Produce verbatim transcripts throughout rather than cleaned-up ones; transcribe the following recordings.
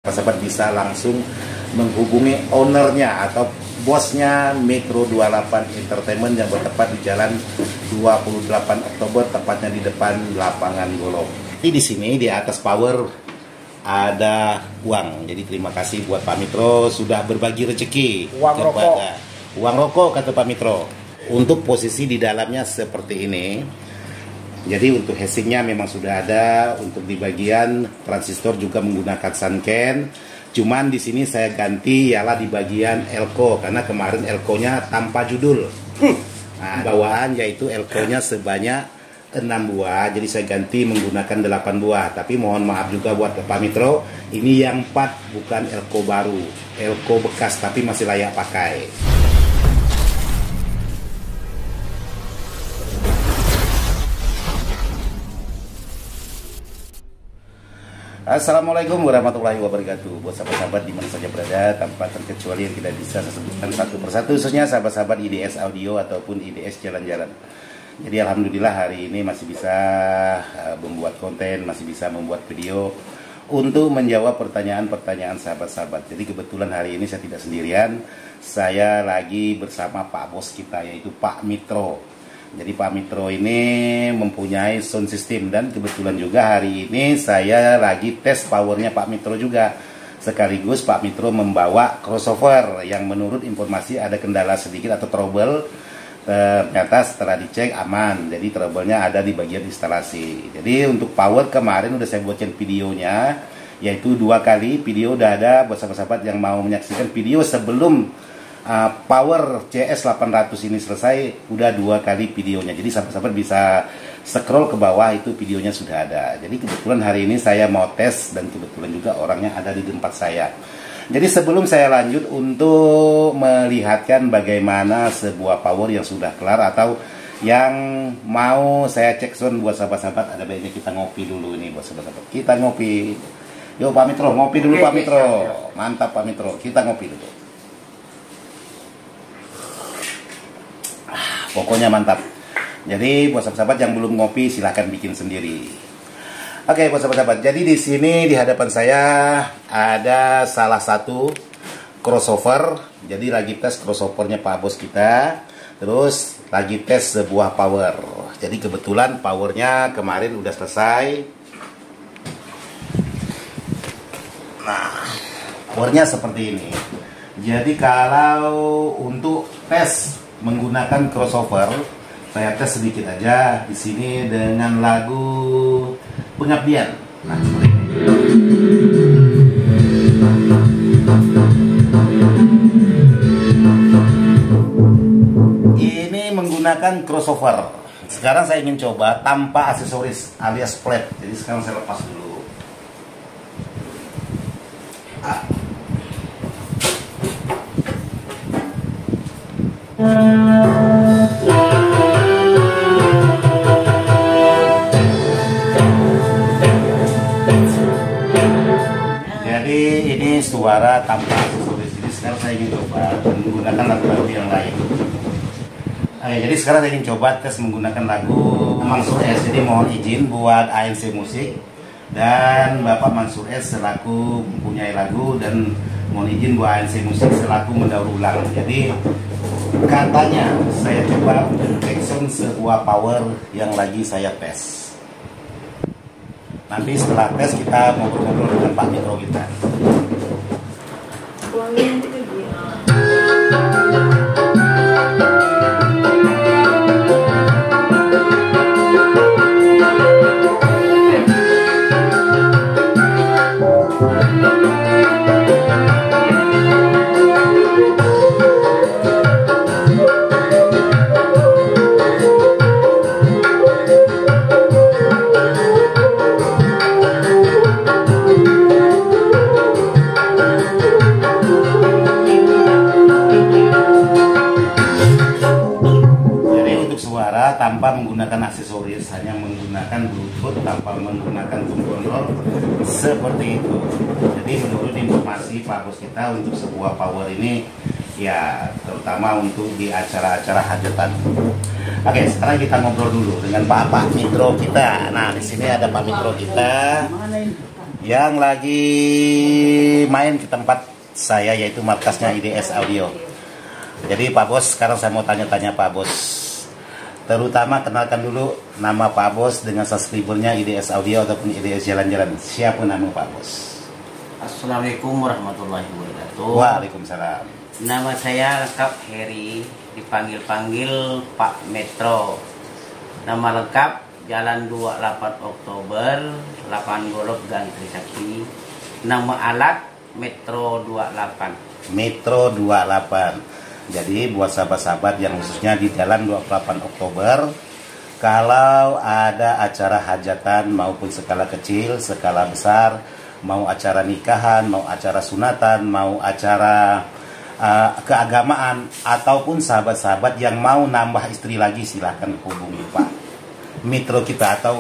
Sahabat bisa langsung menghubungi ownernya atau bosnya Metro dua puluh delapan Entertainment yang bertempat di Jalan dua puluh delapan Oktober, tepatnya di depan lapangan golf. Jadi di sini di atas power ada uang. Jadi terima kasih buat Pak Mitro sudah berbagi rezeki. Uang kepada, rokok. Uang rokok kata Pak Mitro. Untuk posisi di dalamnya seperti ini. Jadi untuk casingnya memang sudah ada, untuk di bagian transistor juga menggunakan Sanken. Cuman di sini saya ganti ialah di bagian elko karena kemarin elkonya tanpa judul. Nah, bawaan yaitu elkonya sebanyak enam buah, jadi saya ganti menggunakan delapan buah. Tapi mohon maaf juga buat Pak Mitro, ini yang empat bukan elko baru, elko bekas tapi masih layak pakai. Assalamualaikum warahmatullahi wabarakatuh. Buat sahabat-sahabat di mana saja berada, tanpa terkecuali yang tidak bisa saya sebutkan satu persatu, khususnya sahabat-sahabat I D S Audio ataupun I D S Jalan-Jalan. Jadi alhamdulillah hari ini masih bisa uh, membuat konten, masih bisa membuat video untuk menjawab pertanyaan-pertanyaan sahabat-sahabat. Jadi kebetulan hari ini saya tidak sendirian, saya lagi bersama Pak Bos kita, yaitu Pak Mitro. Jadi Pak Mitro ini mempunyai sound system dan kebetulan juga hari ini saya lagi tes powernya Pak Mitro juga. Sekaligus Pak Mitro membawa crossover yang menurut informasi ada kendala sedikit atau trouble. Ternyata setelah dicek aman, jadi trouble-nya ada di bagian instalasi. Jadi untuk power kemarin udah saya buatkan videonya, yaitu dua kali video udah ada buat sahabat-sahabat yang mau menyaksikan video sebelum Uh, power C S delapan ratus ini selesai, udah dua kali videonya. Jadi sahabat-sahabat bisa scroll ke bawah, itu videonya sudah ada. Jadi kebetulan hari ini saya mau tes dan kebetulan juga orangnya ada di tempat saya. Jadi sebelum saya lanjut untuk melihatkan bagaimana sebuah power yang sudah kelar atau yang mau saya cek sound buat sahabat-sahabat, ada baiknya kita ngopi dulu ini buat sahabat-sahabat. Kita ngopi. Yo Pak Mitro, ngopi dulu. Oke, Pak Mitro. Mantap Pak Mitro, kita ngopi dulu. Pokoknya mantap. Jadi buat sahabat-sahabat yang belum ngopi silahkan bikin sendiri. Oke buat sahabat-sahabat, jadi di sini di hadapan saya ada salah satu crossover. Jadi lagi tes crossovernya Pak Bos kita. Terus lagi tes sebuah power. Jadi kebetulan powernya kemarin udah selesai. Nah, powernya seperti ini. Jadi kalau untuk tes menggunakan crossover, saya tes sedikit aja di sini dengan lagu Pengabdian. Nah, seperti ini. Ini menggunakan crossover. Sekarang saya ingin coba tanpa aksesoris alias flat. Jadi sekarang saya lepas dulu. Ah. Jadi ini suara tanpa aksesoris. Jadi sekarang saya ingin coba menggunakan lagu-lagu yang lain. Oke, jadi sekarang saya ingin coba tes menggunakan lagu Mansur S. Jadi mohon izin buat A N C Musik dan Bapak Mansur S selaku mempunyai lagu, dan mohon izin buat A N C Musik selaku mendaur ulang. Jadi katanya saya coba untuk sound sebuah power yang lagi saya tes. Nanti setelah tes kita ngobrol-ngobrol dengan Pak Mitro kita. Tanpa menggunakan aksesoris, hanya menggunakan Bluetooth tanpa menggunakan kontrol seperti itu. Jadi menurut informasi Pak Bos kita, untuk sebuah power ini ya terutama untuk di acara-acara hajatan. Oke, sekarang kita ngobrol dulu dengan Pak Pak Mitro kita. Nah, di sini ada Pak Mitro kita yang lagi main ke tempat saya, yaitu markasnya I D S Audio. Jadi Pak Bos, sekarang saya mau tanya-tanya Pak Bos. Terutama kenalkan dulu nama Pak Bos dengan subscribernya I D S Audio ataupun I D S Jalan-Jalan. Siapa nama Pak Bos? Assalamualaikum warahmatullahi wabarakatuh. Waalaikumsalam. Nama saya lengkap Heri, dipanggil-panggil Pak Metro. Nama lengkap Jalan dua puluh delapan Oktober, delapan Golok Gang Trisakti. Nama alat Metro dua puluh delapan. Metro dua puluh delapan. Jadi buat sahabat-sahabat yang khususnya di Jalan dua puluh delapan Oktober, kalau ada acara hajatan maupun skala kecil, skala besar, mau acara nikahan, mau acara sunatan, mau acara uh, keagamaan, ataupun sahabat-sahabat yang mau nambah istri lagi, silahkan hubungi Pak Metro kita atau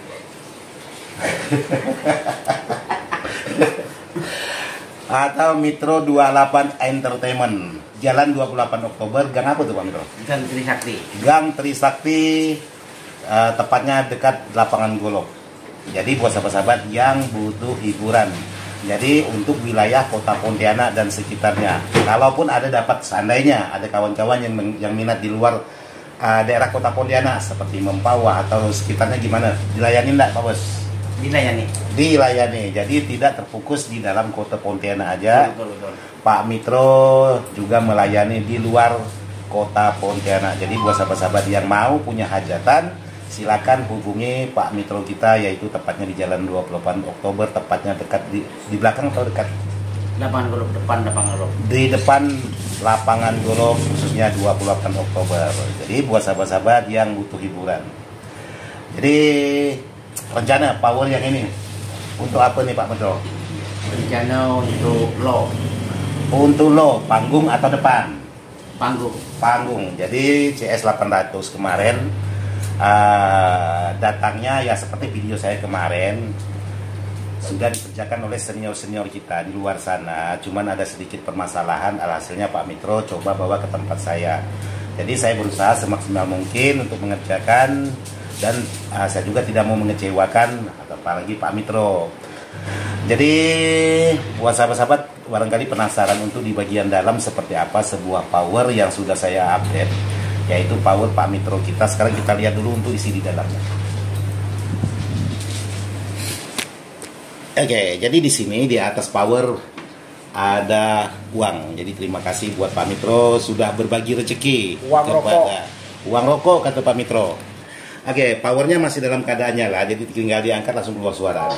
atau Metro dua puluh delapan Entertainment, Jalan dua puluh delapan Oktober, gang apa tuh Pak Metro? Gang Trisakti. Gang Trisakti, uh, tepatnya dekat lapangan Golok. Jadi buat sahabat-sahabat yang butuh hiburan, jadi untuk wilayah Kota Pontianak dan sekitarnya, kalaupun ada dapat, seandainya ada kawan-kawan yang yang minat di luar uh, daerah Kota Pontianak seperti Mempawah atau sekitarnya, gimana? Dilayani enggak Pak Bos? Dilayani. Dilayani, jadi tidak terfokus di dalam Kota Pontianak aja. Betul, betul, betul. Pak Metro juga melayani di luar Kota Pontianak. Jadi buat sahabat-sahabat yang mau punya hajatan, silakan hubungi Pak Metro kita, yaitu tepatnya di Jalan dua puluh delapan Oktober, tepatnya dekat di, di belakang atau dekat? Lapangan Golok, depan lapangan Golok. Di depan lapangan Golok, khususnya dua puluh delapan Oktober. Jadi buat sahabat-sahabat yang butuh hiburan. Jadi rencana power yang ini untuk apa nih Pak Metro? Rencana untuk lo, Untuk lo, panggung atau depan? panggung. Panggung. Jadi C S delapan ratus kemarin uh, datangnya ya seperti video saya kemarin, sudah dikerjakan oleh senior-senior kita di luar sana. Cuman ada sedikit permasalahan, alhasilnya Pak Metro coba bawa ke tempat saya. Jadi saya berusaha semaksimal mungkin untuk mengerjakan, dan uh, saya juga tidak mau mengecewakan apalagi Pak Metro. Jadi buat sahabat-sahabat barangkali penasaran untuk di bagian dalam seperti apa sebuah power yang sudah saya update, yaitu power Pak Metro kita. Sekarang kita lihat dulu untuk isi di dalamnya. Oke, jadi di sini di atas power ada uang. Jadi terima kasih buat Pak Metro sudah berbagi rezeki. Uang rokok. Uang rokok kata Pak Metro. Oke, powernya masih dalam keadaannya lah, jadi tinggal diangkat langsung keluar suara.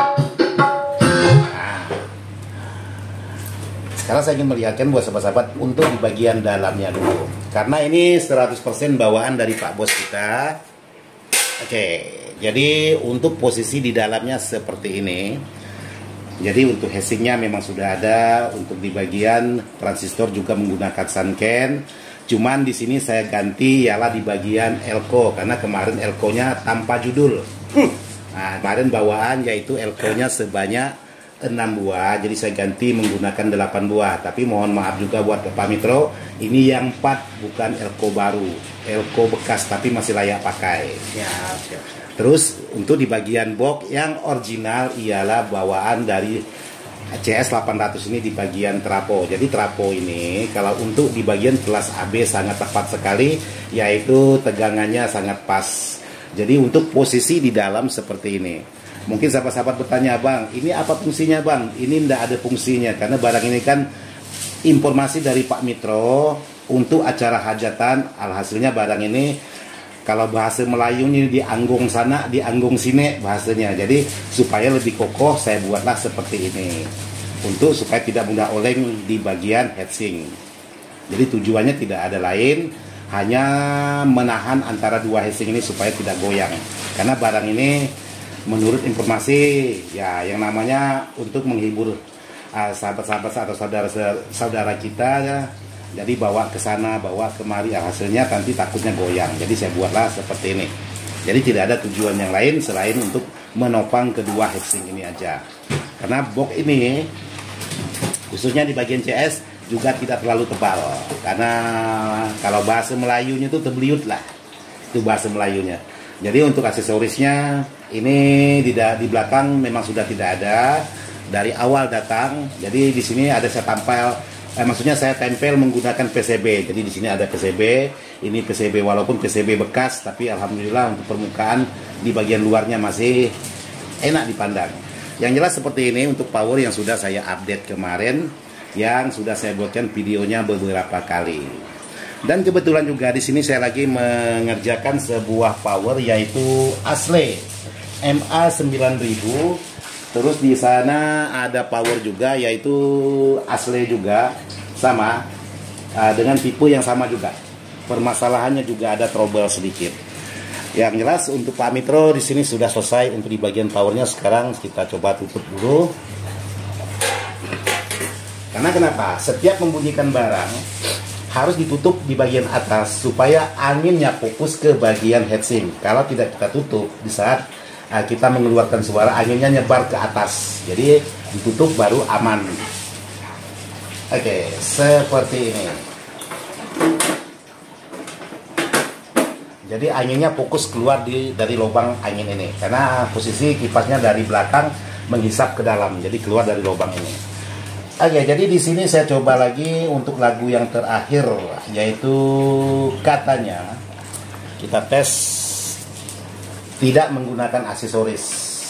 Nah, sekarang saya ingin melihatkan buat sahabat-sahabat untuk di bagian dalamnya dulu, karena ini seratus persen bawaan dari Pak Bos kita. Oke, jadi untuk posisi di dalamnya seperti ini. Jadi untuk headsingnya memang sudah ada, untuk di bagian transistor juga menggunakan Sanken. Cuman di sini saya ganti ialah di bagian elko, karena kemarin elko-nya tanpa judul. Nah, kemarin bawaan yaitu elko-nya sebanyak enam buah, jadi saya ganti menggunakan delapan buah. Tapi mohon maaf juga buat Pak Metro, ini yang empat bukan elko baru, elko bekas tapi masih layak pakai. Siap, siap, siap. Terus untuk di bagian box yang original ialah bawaan dari C S delapan ratus ini di bagian trapo. Jadi trapo ini kalau untuk di bagian kelas A B sangat tepat sekali, yaitu tegangannya sangat pas. Jadi untuk posisi di dalam seperti ini. Mungkin sahabat-sahabat bertanya, Bang, ini apa fungsinya Bang? Ini tidak ada fungsinya, karena barang ini kan informasi dari Pak Metro untuk acara hajatan. Alhasilnya barang ini kalau bahasa Melayunya dianggung sana, dianggung sini bahasanya. Jadi supaya lebih kokoh saya buatlah seperti ini, untuk supaya tidak mudah oleng di bagian heatsink. Jadi tujuannya tidak ada lain, hanya menahan antara dua heatsink ini supaya tidak goyang. Karena barang ini menurut informasi ya yang namanya untuk menghibur sahabat-sahabat uh, atau saudara-saudara kita ya. Jadi bawa ke sana, bawa kemari, ya, hasilnya nanti takutnya goyang. Jadi saya buatlah seperti ini. Jadi tidak ada tujuan yang lain selain untuk menopang kedua heatsink ini aja. Karena box ini khususnya di bagian C S juga tidak terlalu tebal. Karena kalau bahasa Melayunya itu tebeliut lah, itu bahasa Melayunya. Jadi untuk aksesorisnya ini di, di belakang memang sudah tidak ada. dari awal datang. Jadi di sini ada saya tampil, eh, maksudnya saya tempel menggunakan P C B. Jadi di sini ada P C B, ini P C B walaupun P C B bekas, tapi alhamdulillah untuk permukaan di bagian luarnya masih enak dipandang. Yang jelas seperti ini untuk power yang sudah saya update kemarin, yang sudah saya buatkan videonya beberapa kali. Dan kebetulan juga di sini saya lagi mengerjakan sebuah power yaitu Asle M A sembilan ribu. Terus di sana ada power juga yaitu Asle juga sama uh, dengan tipe yang sama juga. Permasalahannya juga ada trouble sedikit. Yang jelas untuk Pak Mitro di sini sudah selesai untuk di bagian powernya. Sekarang kita coba tutup dulu. Karena kenapa? Setiap membunyikan barang harus ditutup di bagian atas supaya anginnya fokus ke bagian heatsink. Kalau tidak kita tutup di saat uh, kita mengeluarkan suara, anginnya nyebar ke atas. Jadi ditutup baru aman. Oke, seperti ini. Jadi anginnya fokus keluar di, dari lubang angin ini. Karena posisi kipasnya dari belakang menghisap ke dalam. Jadi keluar dari lubang ini. Oke, jadi di sini saya coba lagi untuk lagu yang terakhir. Yaitu katanya kita tes tidak menggunakan aksesoris.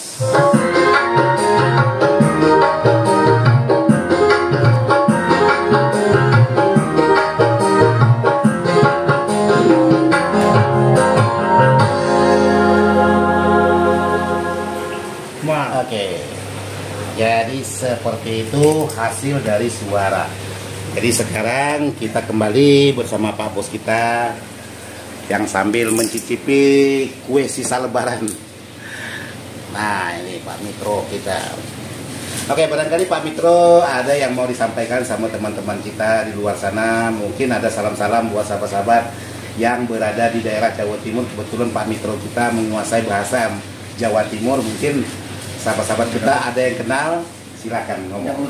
Oke, jadi seperti itu hasil dari suara. Jadi sekarang kita kembali bersama Pak Bos kita yang sambil mencicipi kue sisa lebaran. Nah ini Pak Mitro kita. Oke, barangkali Pak Mitro ada yang mau disampaikan sama teman-teman kita di luar sana. Mungkin ada salam-salam buat sahabat-sahabat yang berada di daerah Jawa Timur. Kebetulan Pak Mitro kita menguasai bahasa Jawa Timur. Mungkin sahabat-sahabat kita ada yang kenal, silakan ngomong.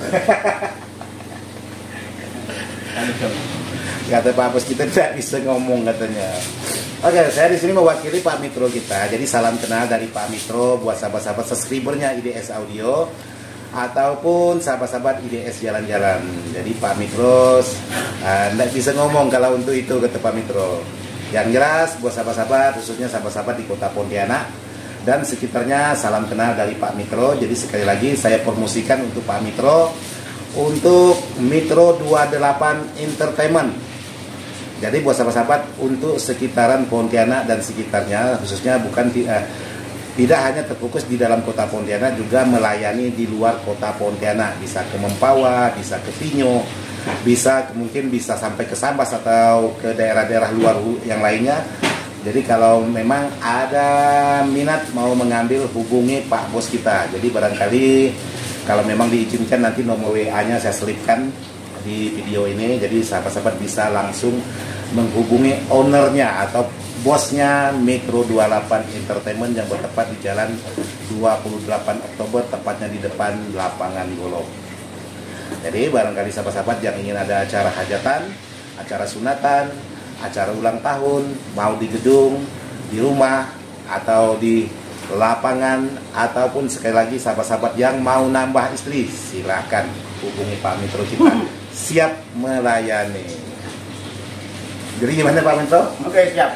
Kata Pak Bos kita tidak bisa ngomong katanya. Oke, saya di sini mewakili Pak Mitro kita. Jadi salam kenal dari Pak Mitro buat sahabat-sahabat subscribernya I D S Audio ataupun sahabat-sahabat I D S Jalan-Jalan. Jadi Pak Mitro tidak uh, bisa ngomong kalau untuk itu kata Pak Mitro. Yang jelas buat sahabat-sahabat, khususnya sahabat-sahabat di Kota Pontianak dan sekitarnya, salam kenal dari Pak Mitro. Jadi sekali lagi saya promosikan untuk Pak Mitro untuk Mitro dua puluh delapan Entertainment. Jadi buat sahabat-sahabat untuk sekitaran Pontianak dan sekitarnya, khususnya bukan uh, tidak hanya terfokus di dalam Kota Pontianak, juga melayani di luar Kota Pontianak. Bisa ke Mempawah, bisa ke Pinyo, bisa mungkin bisa sampai ke Sambas atau ke daerah-daerah luar yang lainnya. Jadi kalau memang ada minat mau mengambil, hubungi Pak Bos kita. Jadi barangkali kalau memang diizinkan nanti nomor W A-nya saya selipkan di video ini. Jadi sahabat-sahabat bisa langsung menghubungi ownernya atau bosnya Mitro dua puluh delapan Entertainment yang bertempat di Jalan dua puluh delapan Oktober, tepatnya di depan lapangan golf. Jadi barangkali sahabat-sahabat yang ingin ada acara hajatan, acara sunatan, acara ulang tahun, mau di gedung, di rumah, atau di lapangan, ataupun sekali lagi sahabat-sahabat yang mau nambah istri, silahkan hubungi Pak Mitro kita, siap melayani. Jadi gimana Pak Mitro? Oke, siap.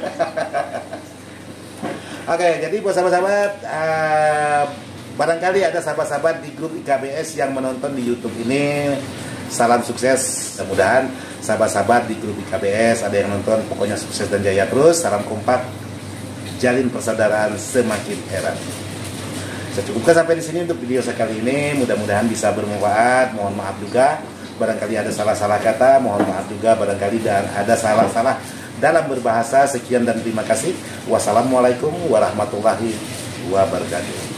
Oke, jadi buat sahabat-sahabat, uh, barangkali ada sahabat-sahabat di grup I K B S yang menonton di YouTube ini, salam sukses. Mudah-mudahan sahabat-sahabat di grup I K B S ada yang nonton, pokoknya sukses dan jaya terus. Salam kompak, jalin persaudaraan semakin erat. Saya cukupkan sampai di sini untuk video saya kali ini. Mudah-mudahan bisa bermanfaat. Mohon maaf juga barangkali ada salah-salah kata. Mohon maaf juga barangkali dan ada salah-salah dalam berbahasa. Sekian dan terima kasih. Wassalamualaikum warahmatullahi wabarakatuh.